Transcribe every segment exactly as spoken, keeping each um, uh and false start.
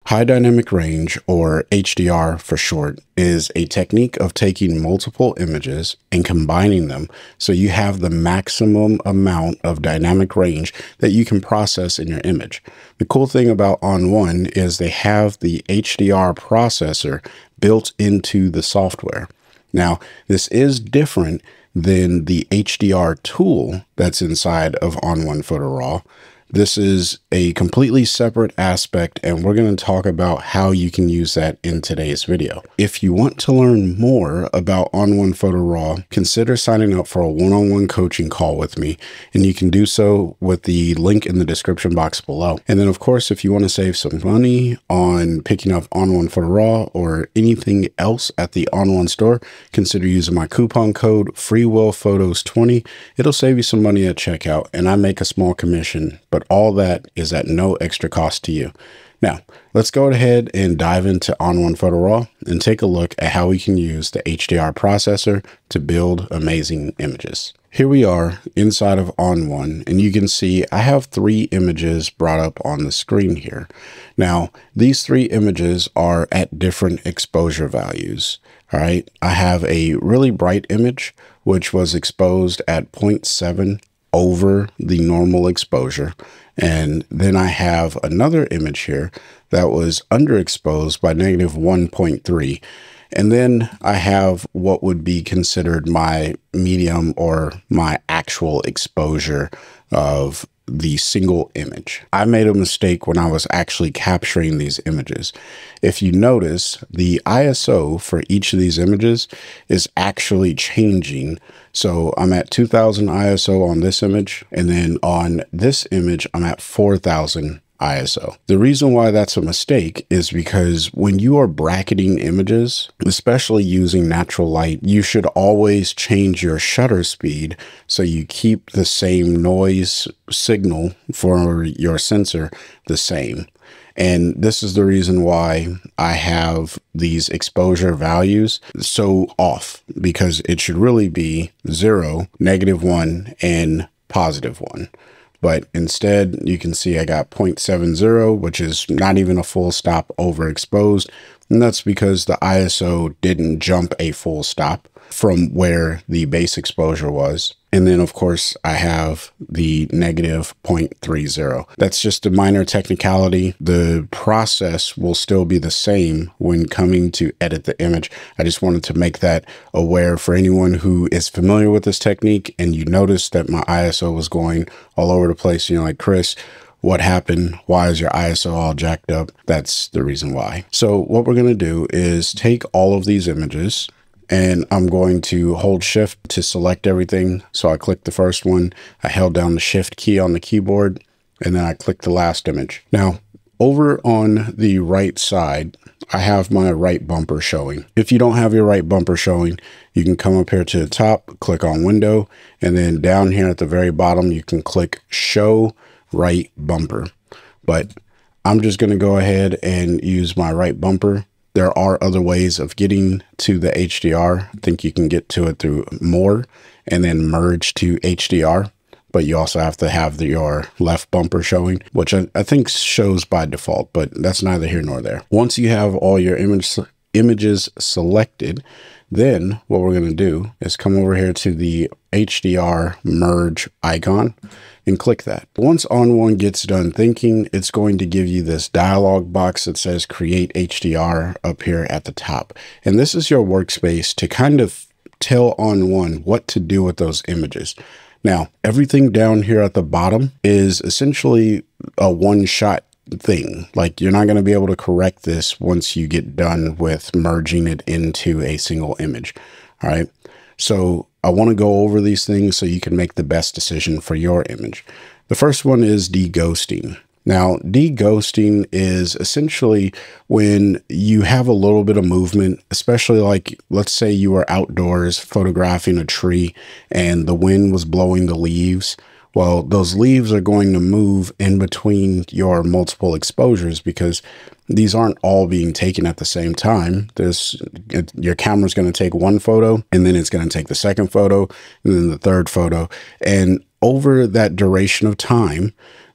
High dynamic range, or H D R for short, is a technique of taking multiple images and combining them so you have the maximum amount of dynamic range that you can process in your image. The cool thing about On one is they have the H D R processor built into the software. Now, this is different than the H D R tool that's inside of On one Photo Raw. This is a completely separate aspect, and we're going to talk about how you can use that in today's video. If you want to learn more about On one Photo Raw, consider signing up for a one-on-one coaching call with me, and you can do so with the link in the description box below. And then, of course, if you want to save some money on picking up On one Photo Raw or anything else at the On one store, consider using my coupon code free will photos twenty. It'll save you some money at checkout, and I make a small commission, but all that is at no extra cost to you. Now, let's go ahead and dive into On one Photo Raw and take a look at how we can use the H D R processor to build amazing images. Here we are inside of On one, and you can see I have three images brought up on the screen here. Now, these three images are at different exposure values. All right, I have a really bright image, which was exposed at zero point seven over the normal exposure. And then I have another image here that was underexposed by negative one point three. And then I have what would be considered my medium or my actual exposure of the single image. I made a mistake when I was actually capturing these images. If you notice, the I S O for each of these images is actually changing. So I'm at two thousand I S O on this image, and then on this image, I'm at four thousand I S O. The reason why that's a mistake is because when you are bracketing images, especially using natural light, you should always change your shutter speed so you keep the same noise signal for your sensor the same. And this is the reason why I have these exposure values so off, because it should really be zero, negative one, and positive one. But instead, you can see I got zero point seven zero, which is not even a full stop overexposed. And that's because the I S O didn't jump a full stop from where the base exposure was. And then, of course, I have the negative zero point three zero. That's just a minor technicality. The process will still be the same when coming to edit the image. I just wanted to make that aware for anyone who is familiar with this technique and you notice that my I S O was going all over the place. You're like, Chris, what happened? Why is your I S O all jacked up? That's the reason why. So what we're going to do is take all of these images, and I'm going to hold shift to select everything. So I clicked the first one, I held down the shift key on the keyboard, and then I clicked the last image. Now, over on the right side, I have my right bumper showing. If you don't have your right bumper showing, you can come up here to the top, click on window, and then down here at the very bottom, you can click show right bumper. But I'm just going to go ahead and use my right bumper. There are other ways of getting to the H D R. I think you can get to it through more and then merge to H D R, but you also have to have the, your left bumper showing, which I, I think shows by default, but that's neither here nor there. Once you have all your image, images selected, then what we're going to do is come over here to the H D R merge icon and click that. Once On one gets done thinking, it's going to give you this dialog box that says create H D R up here at the top. And this is your workspace to kind of tell On one what to do with those images. Now, everything down here at the bottom is essentially a one-shot thing. Like, you're not going to be able to correct this once you get done with merging it into a single image. All right. So I want to go over these things so you can make the best decision for your image. The first one is deghosting. Now, deghosting is essentially when you have a little bit of movement, especially like, let's say you were outdoors photographing a tree and the wind was blowing the leaves. Well, those leaves are going to move in between your multiple exposures because these aren't all being taken at the same time. There's it, your camera's going to take one photo, and then it's going to take the second photo, and then the third photo. And over that duration of time,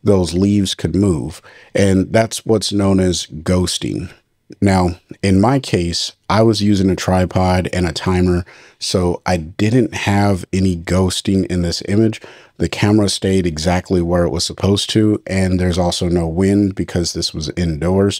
those leaves could move. And that's what's known as ghosting. Now, in my case, I was using a tripod and a timer, so I didn't have any ghosting in this image. The camera stayed exactly where it was supposed to, and there's also no wind because this was indoors.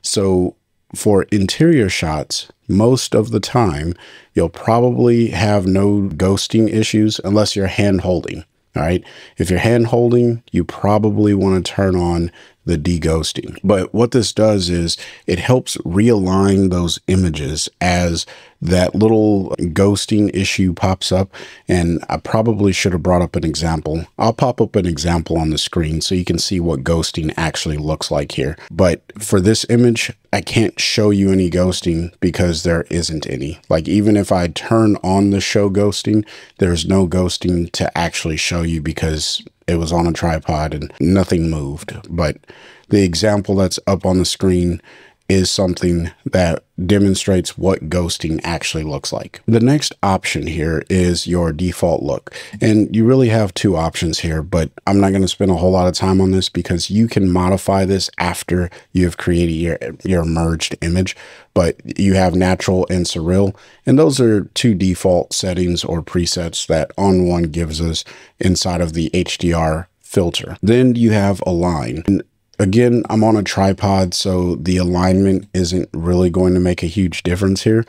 So for interior shots, most of the time, you'll probably have no ghosting issues unless you're hand holding. All right. If you're hand holding, you probably want to turn on the de-ghosting. But what this does is it helps realign those images as that little ghosting issue pops up. And I probably should have brought up an example. I'll pop up an example on the screen so you can see what ghosting actually looks like here. But for this image, I can't show you any ghosting because there isn't any. Like, even if I turn on the show ghosting, there's no ghosting to actually show you because it was on a tripod and nothing moved. But the example that's up on the screen is something that demonstrates what ghosting actually looks like. The next option here is your default look. And you really have two options here, but I'm not going to spend a whole lot of time on this because you can modify this after you have created your, your merged image. But you have natural and surreal, and those are two default settings or presets that on one gives us inside of the H D R filter. Then you have align. And again, I'm on a tripod, so the alignment isn't really going to make a huge difference here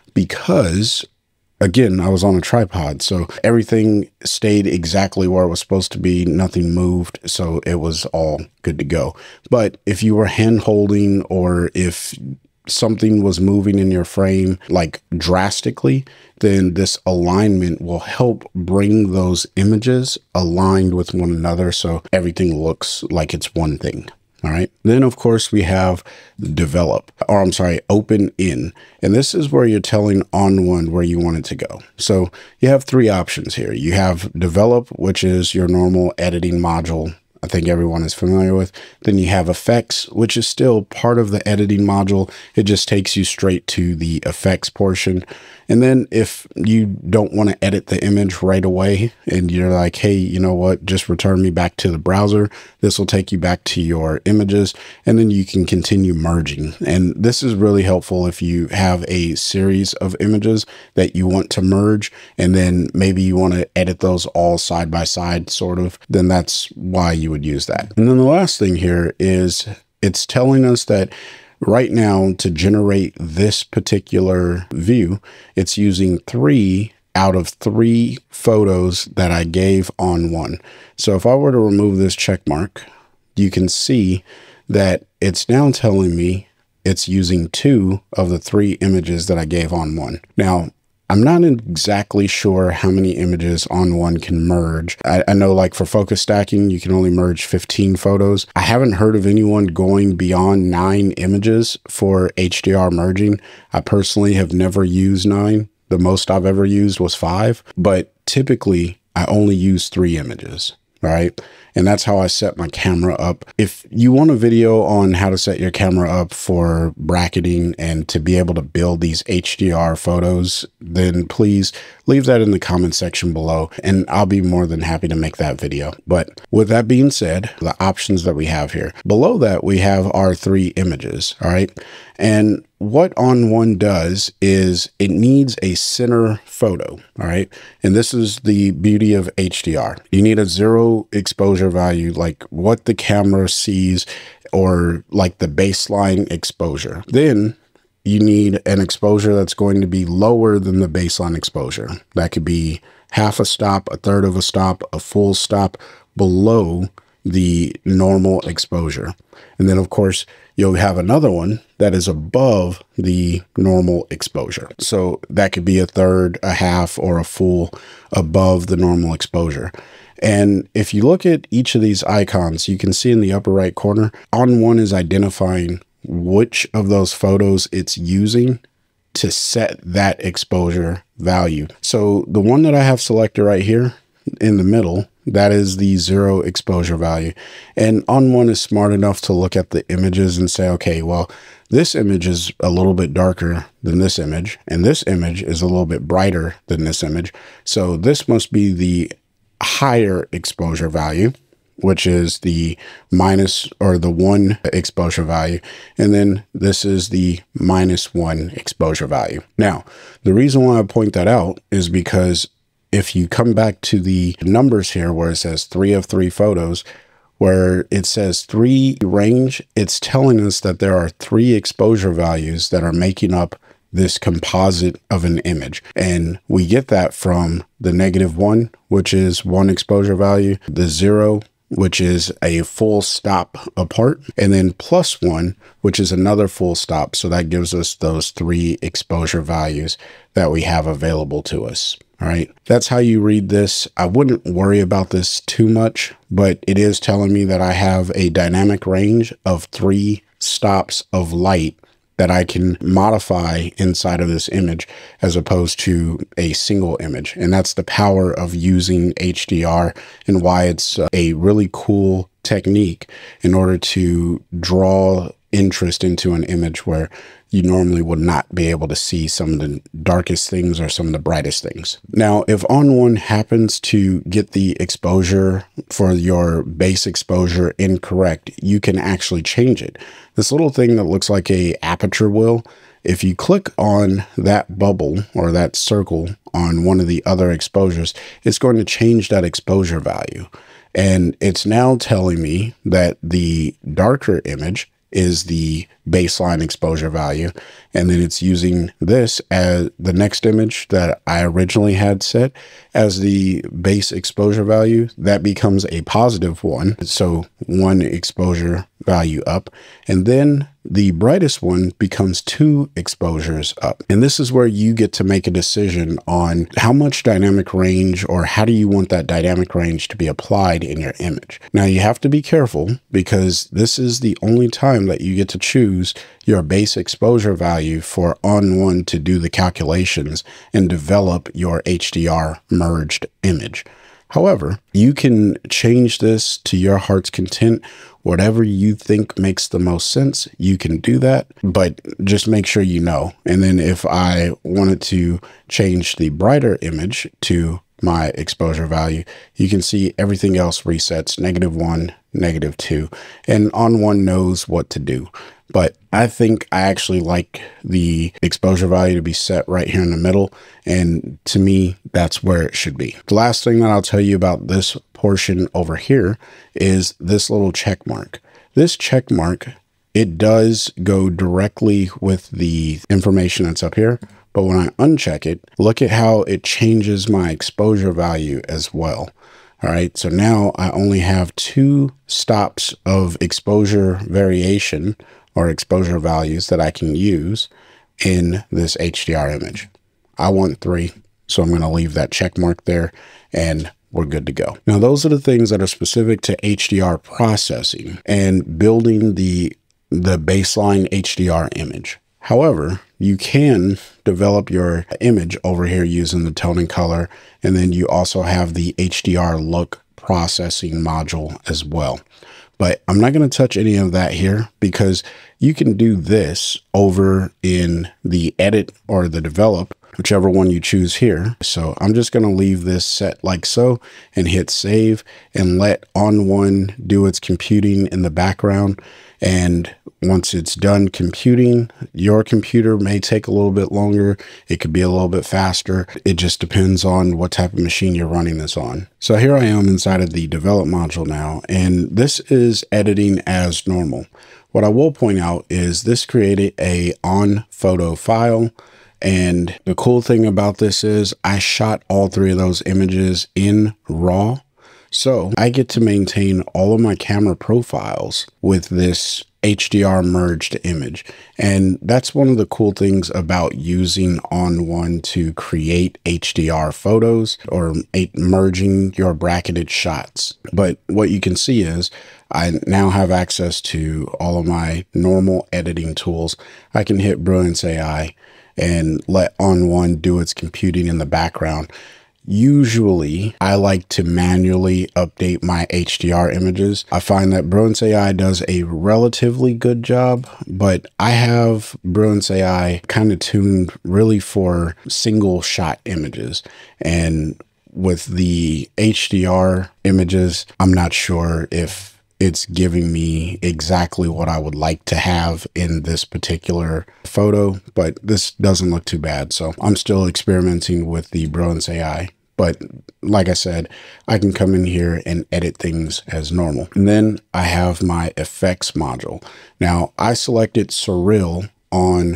because, again, I was on a tripod, so everything stayed exactly where it was supposed to be. Nothing moved, so it was all good to go. But if you were hand holding or if something was moving in your frame like drastically, then this alignment will help bring those images aligned with one another so everything looks like it's one thing. All right. Then, of course, we have develop, or I'm sorry, open in. And this is where you're telling on one where you want it to go. So you have three options here. You have develop, which is your normal editing module. I think everyone is familiar with. Then you have effects, which is still part of the editing module. It just takes you straight to the effects portion. And then if you don't want to edit the image right away and you're like, hey, you know what, just return me back to the browser, this will take you back to your images and then you can continue merging. And this is really helpful if you have a series of images that you want to merge and then maybe you want to edit those all side by side, sort of, then that's why you would use that. And then the last thing here is it's telling us that right now to generate this particular view, it's using three out of three photos that I gave on one. So if I were to remove this check mark, you can see that it's now telling me it's using two of the three images that I gave on one. Now, I'm not exactly sure how many images on one can merge. I, I know like for focus stacking, you can only merge fifteen photos. I haven't heard of anyone going beyond nine images for H D R merging. I personally have never used nine. The most I've ever used was five, but typically I only use three images. All right. And that's how I set my camera up. If you want a video on how to set your camera up for bracketing and to be able to build these H D R photos, then please leave that in the comment section below and I'll be more than happy to make that video. But with that being said, the options that we have here, below that we have our three images. All right. And what on one does is it needs a center photo. All right. And this is the beauty of H D R. You need a zero exposure value, like what the camera sees or like the baseline exposure. Then you need an exposure that's going to be lower than the baseline exposure. That could be half a stop, a third of a stop, a full stop below the normal exposure. And then of course, you'll have another one that is above the normal exposure. So that could be a third, a half, or a full above the normal exposure. And if you look at each of these icons, you can see in the upper right corner, on one is identifying which of those photos it's using to set that exposure value. So the one that I have selected right here in the middle, that is the zero exposure value. And on one is smart enough to look at the images and say, okay, well, this image is a little bit darker than this image, and this image is a little bit brighter than this image. So this must be the higher exposure value. which is the minus or the one exposure value. And then this is the minus one exposure value. Now, the reason why I point that out is because if you come back to the numbers here where it says three of three photos, where it says three range, it's telling us that there are three exposure values that are making up this composite of an image. And we get that from the negative one, which is one exposure value, the zero, which is a full stop apart, and then plus one, which is another full stop. So that gives us those three exposure values that we have available to us. All right, that's how you read this. I wouldn't worry about this too much, but it is telling me that I have a dynamic range of three stops of light that I can modify inside of this image as opposed to a single image. And that's the power of using H D R and why it's a really cool technique in order to draw interest into an image where you normally would not be able to see some of the darkest things or some of the brightest things. Now, if O N one happens to get the exposure for your base exposure incorrect, you can actually change it. This little thing that looks like a aperture wheel, if you click on that bubble or that circle on one of the other exposures, it's going to change that exposure value. And it's now telling me that the darker image is the baseline exposure value. And then it's using this as the next image that I originally had set as the base exposure value. That becomes a positive one. So one exposure value up. And then the brightest one becomes two exposures up. And this is where you get to make a decision on how much dynamic range or how do you want that dynamic range to be applied in your image. Now you have to be careful because this is the only time that you get to choose your base exposure value for O N one to do the calculations and develop your H D R merged image. However, you can change this to your heart's content. Whatever you think makes the most sense, you can do that, but just make sure you know. And then if I wanted to change the brighter image to my exposure value, you can see everything else resets negative one, negative two, and O N one knows what to do. But I think I actually like the exposure value to be set right here in the middle. And to me, that's where it should be. The last thing that I'll tell you about this portion over here is this little check mark. This check mark, it does go directly with the information that's up here. But when I uncheck it, look at how it changes my exposure value as well. All right, so now I only have two stops of exposure variation or exposure values that I can use in this H D R image. I want three, so I'm going to leave that check mark there and we're good to go. Now, those are the things that are specific to H D R processing and building the, the baseline H D R image. However, you can develop your image over here using the tone and color, and then you also have the H D R look processing module as well. But I'm not going to touch any of that here because you can do this over in the edit or the develop, whichever one you choose here. So I'm just going to leave this set like so and hit save and let O N one do its computing in the background. And once it's done computing, your computer may take a little bit longer. It could be a little bit faster. It just depends on what type of machine you're running this on. So here I am inside of the develop module now, and this is editing as normal. What I will point out is this created a on photo file. And the cool thing about this is I shot all three of those images in RAW. So I get to maintain all of my camera profiles with this H D R merged image. And that's one of the cool things about using O N one to create H D R photos or merging your bracketed shots. But what you can see is I now have access to all of my normal editing tools. I can hit Brilliance A I and let O N one do its computing in the background. Usually, I like to manually update my H D R images. I find that Brilliance A I does a relatively good job, but I have Brilliance A I kind of tuned really for single shot images. And with the H D R images, I'm not sure if it's giving me exactly what I would like to have in this particular photo, but this doesn't look too bad. So I'm still experimenting with the Brilliance A I. But like I said, I can come in here and edit things as normal. And then I have my effects module. Now I selected surreal on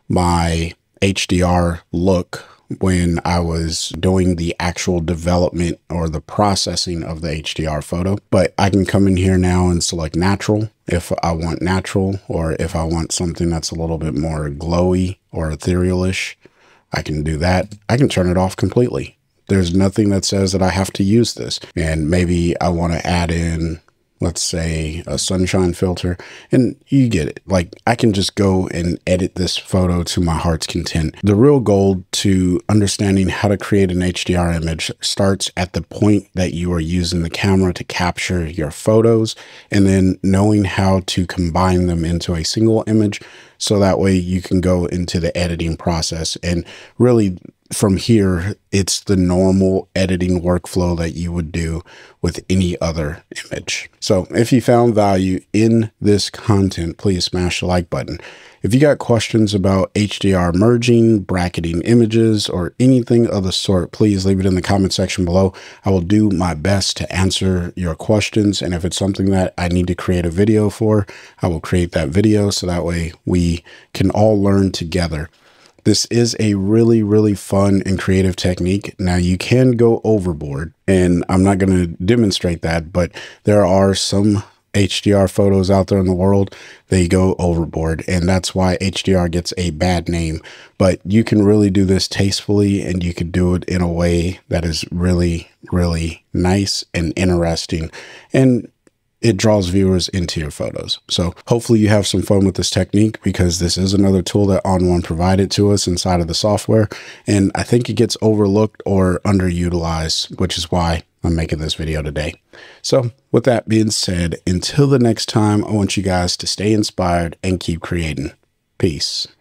my H D R look when I was doing the actual development or the processing of the H D R photo. But I can come in here now and select natural if I want natural, or if I want something that's a little bit more glowy or ethereal-ish, I can do that. I can turn it off completely. There's nothing that says that I have to use this. And maybe I want to add in, let's say, a sunshine filter, and you get it. Like, I can just go and edit this photo to my heart's content. The real goal to understanding how to create an H D R image starts at the point that you are using the camera to capture your photos, and then knowing how to combine them into a single image, so that way you can go into the editing process. And really, from here, it's the normal editing workflow that you would do with any other image. So if you found value in this content, please smash the like button. If you got questions about H D R merging, bracketing images, or anything of the sort, please leave it in the comment section below. I will do my best to answer your questions. And if it's something that I need to create a video for, I will create that video so that way we can all learn together. This is a really, really fun and creative technique. Now, you can go overboard, and I'm not going to demonstrate that, but there are some H D R photos out there in the world, they go overboard, and that's why H D R gets a bad name. But you can really do this tastefully, and you can do it in a way that is really, really nice and interesting, and it draws viewers into your photos. So hopefully you have some fun with this technique, because this is another tool that O N one provided to us inside of the software. And I think it gets overlooked or underutilized, which is why I'm making this video today. So with that being said, until the next time, I want you guys to stay inspired and keep creating. Peace.